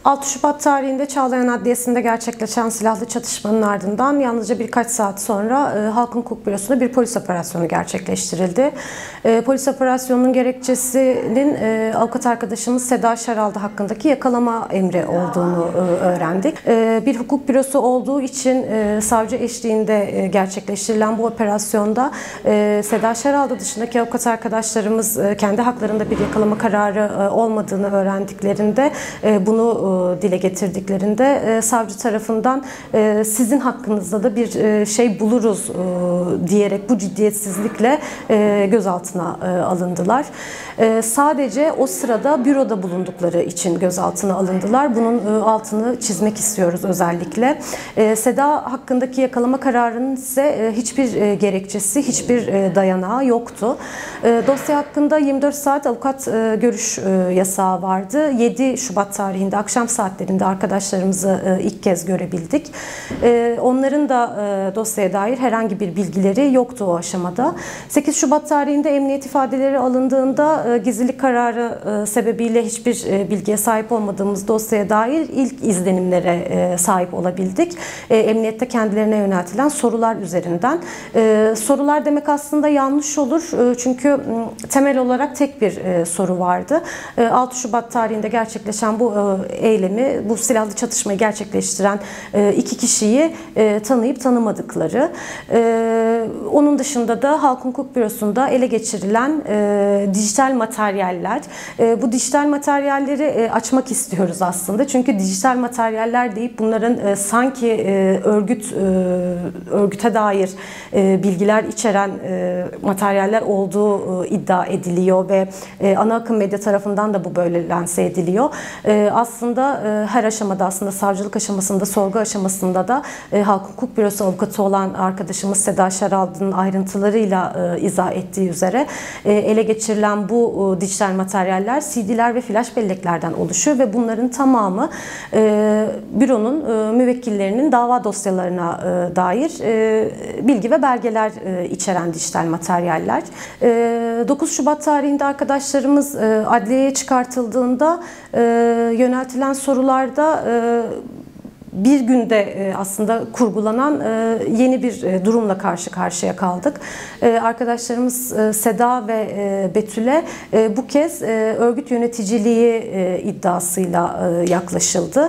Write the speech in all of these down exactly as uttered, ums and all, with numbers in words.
altı Şubat tarihinde Çağlayan Adliyesi'nde gerçekleşen silahlı çatışmanın ardından yalnızca birkaç saat sonra e, Halkın Hukuk Bürosu'nda bir polis operasyonu gerçekleştirildi. E, polis operasyonunun gerekçesinin e, avukat arkadaşımız Seda Şaraldı hakkındaki yakalama emri olduğunu e, öğrendik. E, bir hukuk bürosu olduğu için e, savcı eşliğinde e, gerçekleştirilen bu operasyonda e, Seda Şaraldı dışındaki avukat arkadaşlarımız e, kendi haklarında bir yakalama kararı e, olmadığını öğrendiklerinde e, bunu e, dile getirdiklerinde e, savcı tarafından e, sizin hakkınızda da bir e, şey buluruz e, diyerek bu ciddiyetsizlikle e, gözaltına e, alındılar. E, sadece o sırada büroda bulundukları için gözaltına alındılar. Bunun e, altını çizmek istiyoruz özellikle. E, Seda hakkındaki yakalama kararının ise e, hiçbir e, gerekçesi, hiçbir e, dayanağı yoktu. E, dosya hakkında yirmi dört saat avukat e, görüş e, yasağı vardı. yedi Şubat tarihinde akşam saatlerinde arkadaşlarımızı e, ilk kez görebildik. E, onların da e, dosyaya dair herhangi bir bilgileri yoktu o aşamada. sekiz Şubat tarihinde emniyet ifadeleri alındığında e, gizlilik kararı e, sebebiyle hiçbir e, bilgiye sahip olmadığımız dosyaya dair ilk izlenimlere e, sahip olabildik. E, emniyette kendilerine yöneltilen sorular üzerinden. E, sorular demek aslında yanlış olur. E, çünkü m, temel olarak tek bir e, soru vardı. E, altı Şubat tarihinde gerçekleşen bu e, eylemi, bu silahlı çatışmayı gerçekleştiren e, iki kişiyi e, tanıyıp tanımadıkları. E, onun dışında da Halkın Hukuk Bürosu'nda ele geçirilen e, dijital materyaller. E, bu dijital materyalleri e, açmak istiyoruz aslında. Çünkü dijital materyaller deyip bunların e, sanki e, örgüt e, örgüte dair e, bilgiler içeren e, materyaller olduğu e, iddia ediliyor ve e, ana akım medya tarafından da bu böyle lanse ediliyor. E, aslında e, her aşamada, aslında savcılık aşamasında, sorgu aşamasında da e, Halkın Hukuk Bürosu avukatı olan arkadaşımız Seda Şaraldı'nın ayrıntılarıyla e, izah ettiği üzere e, ele geçirilen bu e, dijital materyaller C D'ler ve flash belleklerden oluşuyor ve bunların tamamı e, büronun e, müvekkillerinin dava dosyalarına e, dair e, bilgi ve belgeler e, içeren dijital materyaller. E, dokuz Şubat tarihinde arkadaşlarımız e, adliyeye çıkartıldığında e, yöneltilen sorularda e, bir günde aslında kurgulanan yeni bir durumla karşı karşıya kaldık. Arkadaşlarımız Seda ve Betül'e bu kez örgüt yöneticiliği iddiasıyla yaklaşıldı.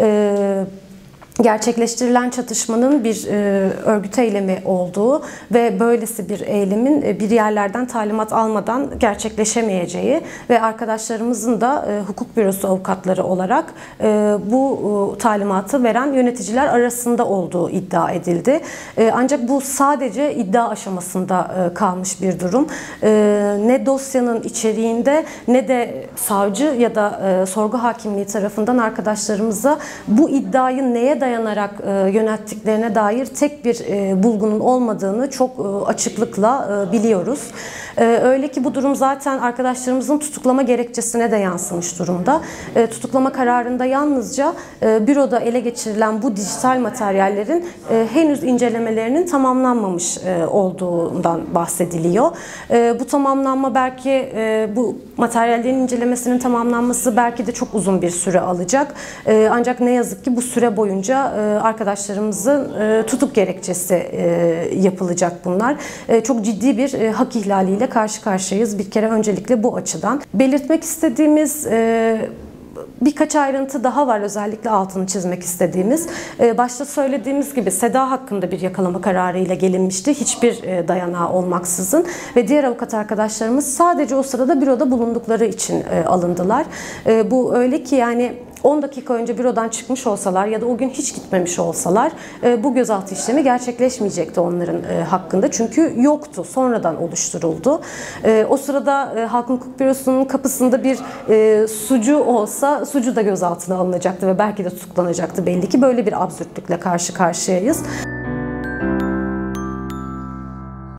Gerçekleştirilen çatışmanın bir e, örgüt eylemi olduğu ve böylesi bir eylemin e, bir yerlerden talimat almadan gerçekleşemeyeceği ve arkadaşlarımızın da e, hukuk bürosu avukatları olarak e, bu e, talimatı veren yöneticiler arasında olduğu iddia edildi. E, ancak bu sadece iddia aşamasında e, kalmış bir durum. E, ne dosyanın içeriğinde ne de savcı ya da e, sorgu hakimliği tarafından arkadaşlarımıza bu iddiayı neye dayanarak dayanarak e, yönelttiklerine dair tek bir e, bulgunun olmadığını çok e, açıklıkla e, biliyoruz. E, öyle ki bu durum zaten arkadaşlarımızın tutuklama gerekçesine de yansımış durumda. E, tutuklama kararında yalnızca e, büroda ele geçirilen bu dijital materyallerin e, henüz incelemelerinin tamamlanmamış e, olduğundan bahsediliyor. E, bu tamamlanma belki e, bu materyallerin incelemesinin tamamlanması belki de çok uzun bir süre alacak. E, ancak ne yazık ki bu süre boyunca arkadaşlarımızın tutuk gerekçesi yapılacak bunlar. Çok ciddi bir hak ihlaliyle karşı karşıyayız. Bir kere öncelikle bu açıdan. Belirtmek istediğimiz birkaç ayrıntı daha var, özellikle altını çizmek istediğimiz. Başta söylediğimiz gibi Seda hakkında bir yakalama kararı ile gelinmişti. Hiçbir dayanağı olmaksızın ve diğer avukat arkadaşlarımız sadece o sırada büroda bulundukları için alındılar. Bu öyle ki yani on dakika önce bürodan çıkmış olsalar ya da o gün hiç gitmemiş olsalar bu gözaltı işlemi gerçekleşmeyecekti onların hakkında. Çünkü yoktu. Sonradan oluşturuldu. O sırada Halkın Hukuk Bürosu'nun kapısında bir sucu olsa sucu da gözaltına alınacaktı ve belki de tutuklanacaktı belli ki. Böyle bir absürtlükle karşı karşıyayız.